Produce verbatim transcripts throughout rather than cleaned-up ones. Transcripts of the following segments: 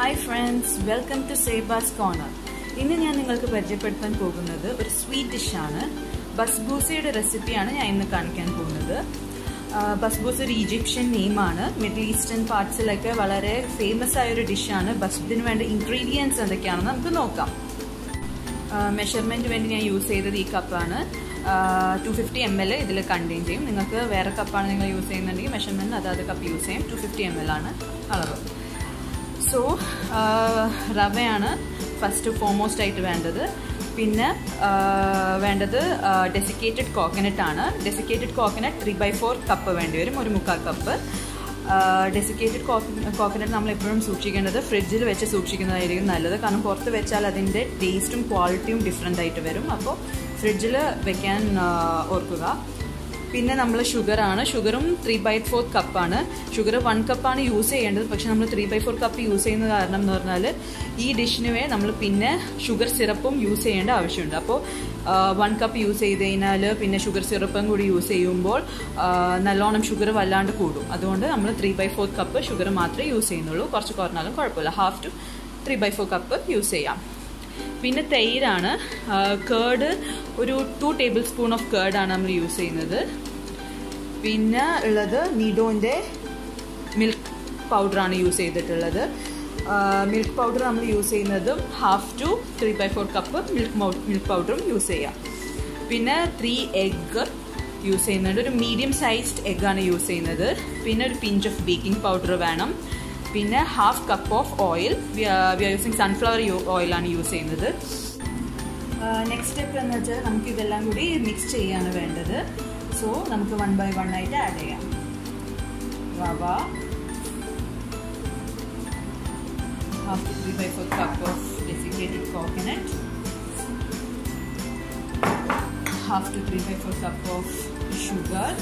Hi friends, welcome to Seba's Corner. ഇന്ന് ഞാൻ നിങ്ങൾക്ക് പരിചയപ്പെടുത്താൻ പോകുന്നത് ഒരു സ്വീറ്റ് ഡിഷാണ്. ബസ്ബൂസയുടെ റെസിപ്പിയാണ് ഞാൻ ഇന്ന് കാണിക്കാൻ പോകുന്നത്. ബസ്ബൂസ ഒരു ഈജിപ്ഷ്യൻ നെയിമാണ്. മിഡിൽ ഈസ്റ്റേൺ പാർട്സിലൊക്കെ വളരെ ഫേമസ് ആയ ഒരു ഡിഷാണ്. ബസ്ബൂസിന് വേണ്ട ഇൻഗ്രീഡിയൻസ് എന്തൊക്കെയാണെന്ന് നമുക്ക് നോക്കാം. മെഷർമെന്റ് വേണ്ടി ഞാൻ യൂസ് ചെയ്തത് ഈ കപ്പാണ്. ടു ഫിഫ്റ്റി എം എൽ ഇതിൽ കണ്ടെയ്ൻ ചെയ്യും. നിങ്ങൾക്ക് വേറെ കപ്പാണ് നിങ്ങൾ യൂസ് ചെയ്യുന്നുണ്ടെങ്കിൽ മെഷർമെന്റ് അതാത് കപ്പ് യൂസ് ചെയ്യും. ടു ഫിഫ്റ്റി എം എൽ ആണ് അളവ്. സോ റവയാണ് ഫസ്റ്റ് ഫോർമോസ്റ്റ് ആയിട്ട് വേണ്ടത്. പിന്നെ വേണ്ടത് ഡെസിക്കേറ്റഡ് കോക്കനട്ട് ആണ്. Desiccated coconut three by four cup വേണ്ടി വരും, ഒരു മുക്കാൽ കപ്പ്. ഡെസിക്കേറ്റഡ് കോക്കനട്ട് നമ്മൾ എപ്പോഴും സൂക്ഷിക്കേണ്ടത് ഫ്രിഡ്ജിൽ വെച്ച് സൂക്ഷിക്കുന്നതായിരിക്കും നല്ലത്. കാരണം പുറത്ത് വെച്ചാൽ അതിൻ്റെ ടേസ്റ്റും ക്വാളിറ്റിയും ഡിഫറെൻ്റ് ആയിട്ട് വരും. അപ്പോൾ ഫ്രിഡ്ജിൽ വെക്കാൻ ഓർക്കുക. പിന്നെ നമ്മൾ ഷുഗറാണ്. ഷുഗറും ത്രീ ബൈ ഫോർ കപ്പാണ്. ഷുഗർ വൺ കപ്പാണ് യൂസ് ചെയ്യേണ്ടത്. പക്ഷെ നമ്മൾ three by four cup use ചെയ്യുന്ന കാരണം എന്ന് പറഞ്ഞാൽ ഈ ഡിഷിന് വേ നമ്മൾ പിന്നെ ഷുഗർ സിറപ്പും യൂസ് ചെയ്യേണ്ട ആവശ്യമുണ്ട്. അപ്പോൾ വൺ കപ്പ് യൂസ് ചെയ്ത് കഴിഞ്ഞാൽ പിന്നെ ഷുഗർ സിറപ്പും കൂടി യൂസ് ചെയ്യുമ്പോൾ നല്ലോണം ഷുഗർ വല്ലാണ്ട് കൂടും. അതുകൊണ്ട് നമ്മൾ three by four cup sugar മാത്രമേ യൂസ് ചെയ്യുന്നുള്ളൂ. കുറച്ച് കുറഞ്ഞാലും കുഴപ്പമില്ല. Half to three by four cup use ചെയ്യാം. പിന്നെ തൈരാണ്. കേർഡ് ഒരു ടു ടേബിൾ സ്പൂൺ ഓഫ് കേർഡാണ് നമ്മൾ യൂസ് ചെയ്യുന്നത്. പിന്നെ ഉള്ളത് നീഡോൻ്റെ മിൽക്ക് പൗഡറാണ് യൂസ് ചെയ്തിട്ടുള്ളത്. മിൽക്ക് പൗഡർ നമ്മൾ യൂസ് ചെയ്യുന്നതും half to three by four cup milk milk പൗഡറും യൂസ് ചെയ്യാം. പിന്നെ ത്രീ എഗ്ഗ് യൂസ് ചെയ്യുന്നുണ്ട്. ഒരു മീഡിയം സൈസ്ഡ് എഗ്ഗാണ് യൂസ് ചെയ്യുന്നത്. പിന്നെ ഒരു പിഞ്ച് ഓഫ് ബേക്കിംഗ് പൗഡർ വേണം. പിന്നെ half cup of oil. We are using sunflower ഓയിലാണ് യൂസ് ചെയ്യുന്നത്. നെക്സ്റ്റ് സ്റ്റെപ്പ് എന്ന് വെച്ചാൽ നമുക്ക് ഇതെല്ലാം കൂടി മിക്സ് ചെയ്യാണ് വേണ്ടത്. സോ നമുക്ക് വൺ ബൈ വൺ ആയിട്ട് ആഡ് ചെയ്യാം. റവ half to three by four cup of desiccated coconut, half to three by four cup of sugar,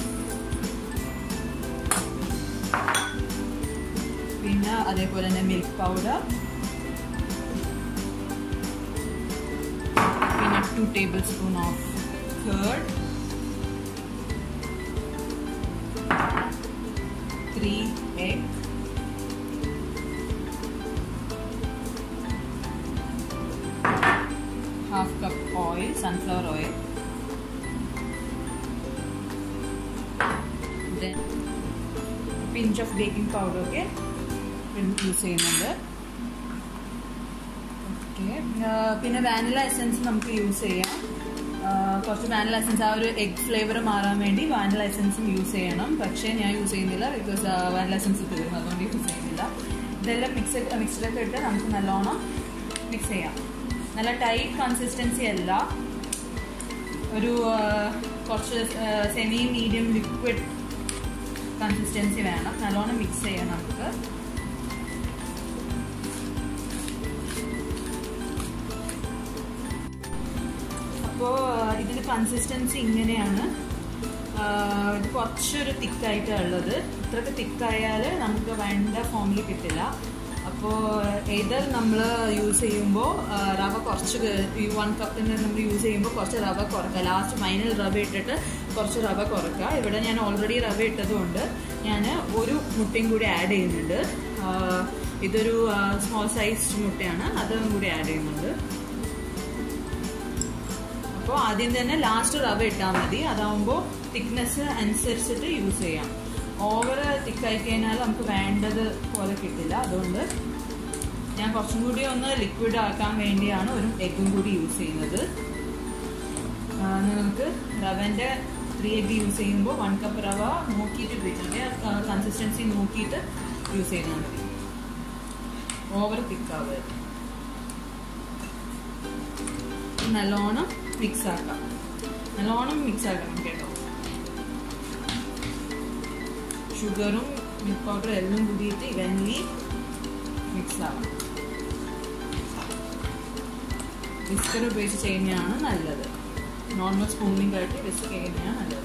പിന്നെ അതേപോലെ തന്നെ മിൽക്ക് പൗഡർ, പിന്നെ two tablespoon of curd, three egg, half cup oil, sunflower oil, then pinch of baking powder ഒക്കെ use ചെയ്യുന്നുണ്ട്. Okay. പിന്നെ vanilla essence നമുക്ക് use ചെയ്യാം. കുറച്ച് വാനില എസൻസ് ആ ഒരു എഗ് ഫ്ലേവർ മാറാൻ വേണ്ടി വാനില എസൻസും യൂസ് ചെയ്യണം. പക്ഷേ ഞാൻ യൂസ് ചെയ്യുന്നില്ല, ബിക്കോസ് വാനില എസൻസ് തീർന്നു, അതുകൊണ്ട് യൂസ് ചെയ്യുന്നില്ല. ഇതെല്ലാം മിക്സ് മിക്സ്ഡൊക്കെ ഇട്ട് നമുക്ക് നല്ലോണം മിക്സ് ചെയ്യാം. നല്ല ടൈറ്റ് കൺസിസ്റ്റൻസി അല്ല, ഒരു കുറച്ച് സെമി മീഡിയം ലിക്വിഡ് കൺസിസ്റ്റൻസി വേണം. നല്ലോണം മിക്സ് ചെയ്യാം നമുക്ക്. അപ്പോൾ ഇതിൻ്റെ കൺസിസ്റ്റൻസി ഇങ്ങനെയാണ്. ഇത് കുറച്ചൊരു തിക്കായിട്ടാണ് ഉള്ളത്. ഇത്രയ്ക്ക് തിക്കായാൽ നമുക്ക് വേണ്ട ഫോമിൽ കിട്ടില്ല. അപ്പോൾ ഏതർ നമ്മൾ യൂസ് ചെയ്യുമ്പോൾ റവ കുറച്ച് ഈ വൺ കപ്പിന് നമ്മൾ യൂസ് ചെയ്യുമ്പോൾ കുറച്ച് റവ കുറക്കുക. ലാസ്റ്റ് ഫൈനൽ റവ ഇട്ടിട്ട് കുറച്ച് റവ കുറക്കുക. ഇവിടെ ഞാൻ ഓൾറെഡി റവ ഇട്ടതുകൊണ്ട് ഞാൻ ഒരു മുട്ടയും കൂടി ആഡ് ചെയ്യുന്നുണ്ട്. ഇതൊരു സ്മോൾ സൈസ് മുട്ടയാണ്, അതും കൂടി ആഡ് ചെയ്യുന്നുണ്ട്. അപ്പോൾ ആദ്യം തന്നെ ലാസ്റ്റ് റവ ഇട്ടാൽ മതി. അതാവുമ്പോൾ തിക്നെസ് അനുസരിച്ചിട്ട് യൂസ് ചെയ്യാം. ഓവർ തിക്കായി കഴിഞ്ഞാൽ നമുക്ക് വേണ്ടത് പോലെ കിട്ടില്ല. അതുകൊണ്ട് ഞാൻ കുറച്ചും കൂടി ഒന്ന് ലിക്വിഡ് ആക്കാൻ വേണ്ടിയാണ് ഒരു എഗ്ഗും കൂടി യൂസ് ചെയ്യുന്നത്. നിങ്ങൾക്ക് റവൻ്റെ ത്രീ എഗ്ഗ് യൂസ് ചെയ്യുമ്പോൾ വൺ കപ്പ് റവ നോക്കിയിട്ട് ഉപയോഗിച്ചിട്ട് കൺസിസ്റ്റൻസി നോക്കിയിട്ട് യൂസ് ചെയ്താൽ മതി. ഓവർ തിക്കാവരുത്. നല്ലോണം മിക്സ് ആക്കാം. നല്ലോണം മിക്സ് ആക്കണം കേട്ടോ. ഷുഗറും മിൽക്ക് പൗഡറും എല്ലാം കൂടിയിട്ട് ഇവൻലി മിക്സ് ആവണം. വിസ്കർ ഉപയോഗിച്ച് ചെയ്യുന്നതാണ് നല്ലത്. നോർമൽ സ്പൂണിംഗ് ആയിട്ട് വിസ്ക് ചെയ്യുന്നതാണ് നല്ലത്.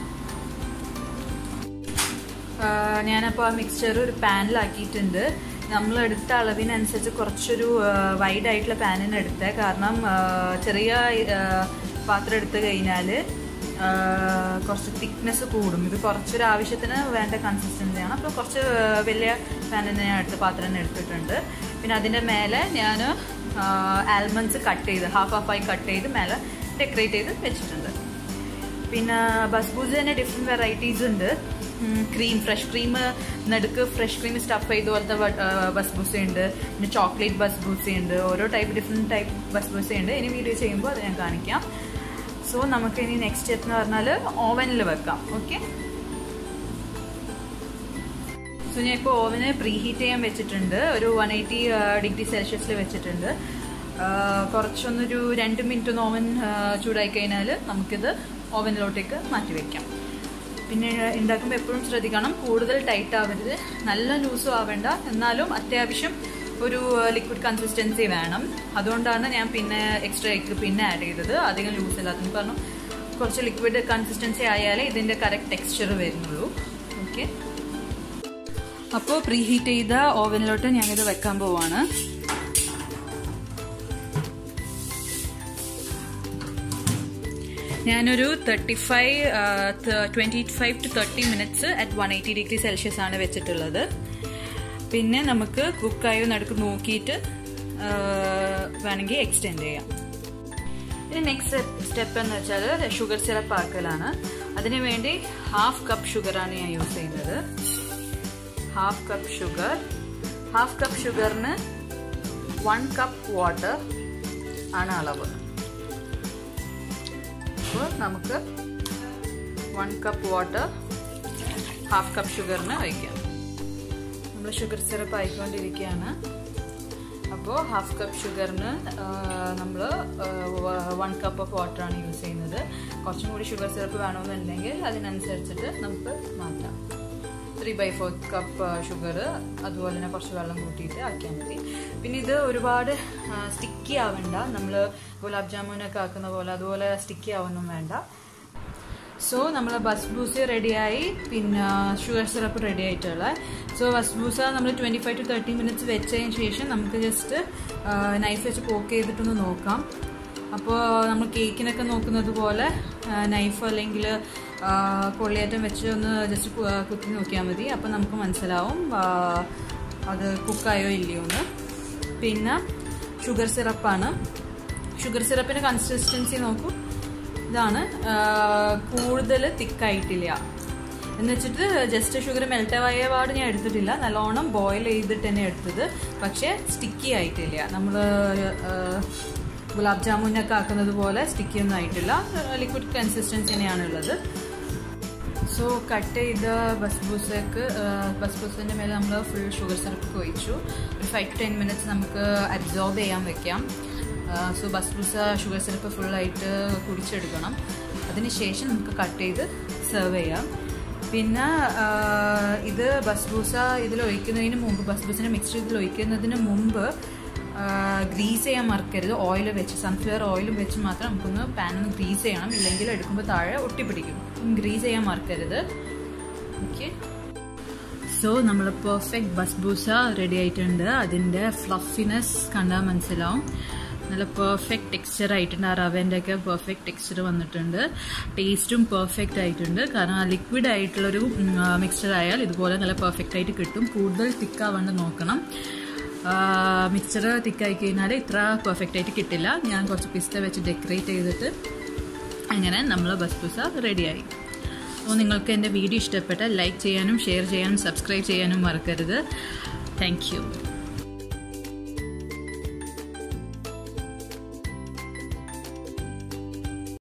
ഞാനപ്പോൾ ആ മിക്സ്ചർ ഒരു പാനിലാക്കിയിട്ടുണ്ട്. നമ്മളെടുത്ത അളവിനനുസരിച്ച് കുറച്ചൊരു വൈഡ് ആയിട്ടുള്ള പാനിന് എടുത്തേ. കാരണം ചെറിയ പാത്രം എടുത്തു കഴിഞ്ഞാൽ കുറച്ച് തിക്നെസ് കൂടും. ഇത് കുറച്ചൊരു ആവശ്യത്തിന് വേണ്ട കൺസിസ്റ്റൻസിയാണ്. അപ്പോൾ കുറച്ച് വലിയ പാനിന് ഞാൻ എടുത്ത് പാത്രം തന്നെ എടുത്തിട്ടുണ്ട്. പിന്നെ അതിൻ്റെ മേലെ ഞാൻ ആൽമണ്ട്സ് കട്ട് ചെയ്ത് ഹാഫ് ഹാഫായി കട്ട് ചെയ്ത് മേലെ ഡെക്കറേറ്റ് ചെയ്ത് വെച്ചിട്ടുണ്ട്. പിന്നെ ബസ്ബൂസ തന്നെ ഡിഫറെൻറ്റ് വെറൈറ്റീസ് ഉണ്ട്. ക്രീം ഫ്രഷ് ക്രീം നടുക്ക് ഫ്രഷ് ക്രീം സ്റ്റഫ് ചെയ്ത പോലത്തെ ബസ്ബൂസ ഉണ്ട്. പിന്നെ ചോക്ലേറ്റ് ബസ്ബൂസ ഉണ്ട്. ഓരോ ടൈപ്പ് ഡിഫറെൻറ്റ് ടൈപ്പ് ബസ്ബൂസ ഉണ്ട്. ഇനി വീഡിയോ ചെയ്യുമ്പോൾ അത് ഞാൻ കാണിക്കാം. സോ നമുക്ക് ഇനി നെക്സ്റ്റ് സ്റ്റെപ്പ് എന്ന് പറഞ്ഞാൽ ഓവനിൽ വെക്കാം. ഓക്കെ, സോ ഞാൻ ഇപ്പോൾ ഓവന് പ്രീ ഹീറ്റ് ചെയ്യാൻ വെച്ചിട്ടുണ്ട്. ഒരു വൺ എയ്റ്റി ഡിഗ്രി സെൽഷ്യസിൽ വെച്ചിട്ടുണ്ട്. കുറച്ചൊന്നൊരു രണ്ട് മിനിറ്റ് ഒന്ന് ഓവൻ ചൂടായി കഴിഞ്ഞാൽ നമുക്കിത് ഓവനിലോട്ടേക്ക് മാറ്റി വയ്ക്കാം. പിന്നെ ഉണ്ടാക്കുമ്പോൾ എപ്പോഴും ശ്രദ്ധിക്കണം, കൂടുതൽ ടൈറ്റ് ആവരുത്, നല്ല ലൂസും ആവേണ്ട, എന്നാലും അത്യാവശ്യം ഒരു ലിക്വിഡ് കൺസിസ്റ്റൻസി വേണം. അതുകൊണ്ടാണ് ഞാൻ പിന്നെ എക്സ്ട്രാ എഗ് പിന്നെ ആഡ് ചെയ്തത്, അധികം ലൂസ് അല്ലാത്തത്. കാരണം കുറച്ച് ലിക്വിഡ് കൺസിസ്റ്റൻസി ആയാലേ ഇതിൻ്റെ കറക്റ്റ് ടെക്സ്ചർ വരുന്നുള്ളൂ. ഓക്കെ, അപ്പോൾ പ്രീ ഹീറ്റ് ചെയ്ത ഓവനിലോട്ട് ഞാനിത് വെക്കാൻ പോവാണ്. ഞാനൊരു thirty five twenty five to thirty minutes at one eighty degree Celsius ആണ് വെച്ചിട്ടുള്ളത്. പിന്നെ നമുക്ക് കുക്കായോ നടുക്ക് നോക്കിയിട്ട് വേണമെങ്കിൽ എക്സ്റ്റെൻഡ് ചെയ്യാം. ഇനി നെക്സ്റ്റ് സ്റ്റെപ്പ് എന്ന് വെച്ചാൽ ഷുഗർ സിറപ്പ് ആക്കലാണ്. അതിനു വേണ്ടി ഹാഫ് കപ്പ് ഷുഗറാണ് ഞാൻ യൂസ് ചെയ്യുന്നത്. Half cup sugar half cup ഷുഗറിന് വൺ കപ്പ് വാട്ടർ ആണ് അളവ്. അപ്പോൾ നമുക്ക് one cup water half cup ഷുഗറിന് ഒഴിക്കാം. നമ്മൾ ഷുഗർ സിറപ്പ് ആയിക്കൊണ്ടിരിക്കുകയാണ്. അപ്പോൾ ഹാഫ് കപ്പ് ഷുഗറിന് നമ്മൾ വൺ കപ്പ് ഓഫ് വാട്ടറാണ് യൂസ് ചെയ്യുന്നത്. കുറച്ചും കൂടി ഷുഗർ സിറപ്പ് വേണമെന്നുണ്ടെങ്കിൽ അതിനനുസരിച്ചിട്ട് നമുക്ക് മാറ്റാം. Three by fourth cup sugar, അതുപോലെ തന്നെ കുറച്ച് വെള്ളം കൂട്ടിയിട്ട് ആക്കിയാൽ മതി. പിന്നെ ഇത് ഒരുപാട് സ്റ്റിക്കി ആവണ്ട, നമ്മൾ ഗുലാബ് ജാമുനൊക്കെ ആക്കുന്ന പോലെ അതുപോലെ സ്റ്റിക്കി ആവൊന്നും വേണ്ട. സോ നമ്മൾ ബസ്ബൂസ റെഡിയായി, പിന്നെ ഷുഗർ സിറപ്പ് റെഡി ആയിട്ടുള്ള. സോ ബസ്ബൂസ നമ്മൾ twenty five to thirty minutes വെച്ചതിന് ശേഷം നമുക്ക് ജസ്റ്റ് നൈഫ് വെച്ച് പോക്ക് ചെയ്തിട്ടൊന്ന് നോക്കാം. അപ്പോൾ നമ്മൾ കേക്കിനൊക്കെ നോക്കുന്നത് പോലെ നൈഫ് അല്ലെങ്കിൽ പൊള്ളിയേറ്റം വെച്ച് ഒന്ന് ജസ്റ്റ് കുത്തി നോക്കിയാൽ മതി. അപ്പോൾ നമുക്ക് മനസ്സിലാവും അത് കുക്കായോ ഇല്ലയോ എന്ന്. പിന്നെ ഷുഗർ സിറപ്പാണ്. ഷുഗർ സിറപ്പിൻ്റെ കൺസിസ്റ്റൻസി നോക്കൂ, ഇതാണ്. കൂടുതൽ തിക്കായിട്ടില്ല എന്ന് വെച്ചിട്ട് ജസ്റ്റ് ഷുഗർ മെൽറ്റായ പാട് ഞാൻ എടുത്തിട്ടില്ല, നല്ലോണം ബോയിൽ ചെയ്തിട്ട് തന്നെ എടുത്തത്. പക്ഷേ സ്റ്റിക്കി ആയിട്ടില്ല. നമ്മൾ ഗുലാബ് ജാമുനൊക്കെ ആക്കുന്നത് പോലെ സ്റ്റിക്കി ഒന്നും ആയിട്ടില്ല, ലിക്വിഡ് കൺസിസ്റ്റൻസി തന്നെയാണുള്ളത്. സോ കട്ട് ചെയ്ത ബസ്ബൂസക്ക് ബസ്ബൂസിൻ്റെ മേലെ നമ്മൾ ഫുൾ ഷുഗർ സിറപ്പ് ഒഴിച്ചു. ഒരു ഫൈവ് ടു ടെൻ മിനിറ്റ്സ് നമുക്ക് അബ്സോർബ് ചെയ്യാൻ വെക്കാം. സോ ബസ്ബൂസ ഷുഗർ സിറപ്പ് ഫുള്ളായിട്ട് കുടിച്ചെടുക്കണം. അതിനുശേഷം നമുക്ക് കട്ട് ചെയ്ത് സെർവ് ചെയ്യാം. പിന്നെ ഇത് ബസ്ബൂസ ഇതിൽ ഒഴിക്കുന്നതിന് മുമ്പ്, ബസ്ബൂസിൻ്റെ മിക്സ്ചർ ഇതിൽ ഒഴിക്കുന്നതിന് മുമ്പ് ഗ്രീസ് ചെയ്യാൻ മറക്കരുത്. ഓയിൽ വെച്ച്, സൺഫ്ലവർ ഓയിലും വെച്ച് മാത്രം നമുക്കൊന്ന് പാനൊന്ന് ഗ്രീസ് ചെയ്യണം, ഇല്ലെങ്കിൽ എടുക്കുമ്പോൾ താഴെ ഒട്ടിപ്പിടിക്കും. ഗ്രീസ് ചെയ്യാൻ മറക്കരുത്. ഓക്കെ, സോ നമ്മൾ പെർഫെക്റ്റ് ബസ്ബൂസ റെഡി ആയിട്ടുണ്ട്. അതിൻ്റെ ഫ്ലഫിനെസ് കണ്ടാൽ മനസ്സിലാവും. നല്ല പെർഫെക്റ്റ് ടെക്സ്ചർ ആയിട്ടുണ്ട്. ആ റവേൻ്റെ ഒക്കെ പെർഫെക്റ്റ് ടെക്സ്ചർ വന്നിട്ടുണ്ട്. ടേസ്റ്റും പെർഫെക്റ്റ് ആയിട്ടുണ്ട്. കാരണം ആ ലിക്വിഡ് ആയിട്ടുള്ളൊരു മിക്സ്ചർ ആയാൽ ഇതുപോലെ നല്ല പെർഫെക്റ്റ് ആയിട്ട് കിട്ടും. കൂടുതൽ തിക്കാവാണ്ട് നോക്കണം. മിക്സ്ചർ തിക്കായി കഴിഞ്ഞാൽ ഇത്ര പെർഫെക്റ്റ് ആയിട്ട് കിട്ടില്ല. ഞാൻ കുറച്ച് പിസ്ത വെച്ച് ഡെക്കറേറ്റ് ചെയ്തിട്ട് അങ്ങനെ നമ്മൾ ബസ്ബൂസ റെഡിയായി. അപ്പോൾ നിങ്ങൾക്ക് എൻ്റെ വീഡിയോ ഇഷ്ടപ്പെട്ടാൽ ലൈക്ക് ചെയ്യാനും ഷെയർ ചെയ്യാനും സബ്സ്ക്രൈബ് ചെയ്യാനും മറക്കരുത്. Thank U.